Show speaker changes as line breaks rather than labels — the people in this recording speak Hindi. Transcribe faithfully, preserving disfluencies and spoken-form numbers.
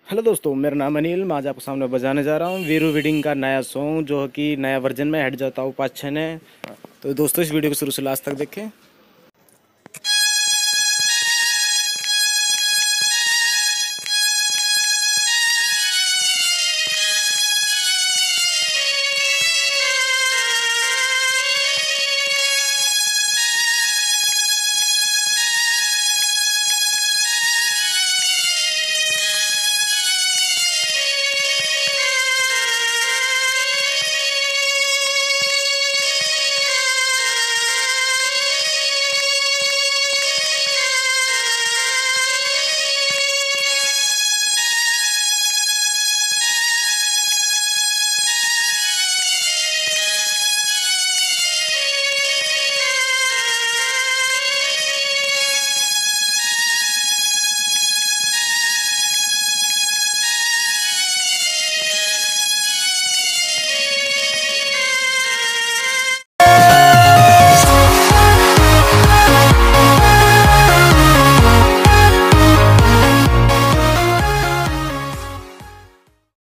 हेलो दोस्तों, मेरा नाम अनिल। मैं आज आपके सामने बजाने जा रहा हूँ वीरू वेडिंग का नया सॉन्ग, जो कि नया वर्जन में हट जाता हूँ पाँच छः ने। तो दोस्तों, इस वीडियो को शुरू से लास्ट तक देखें।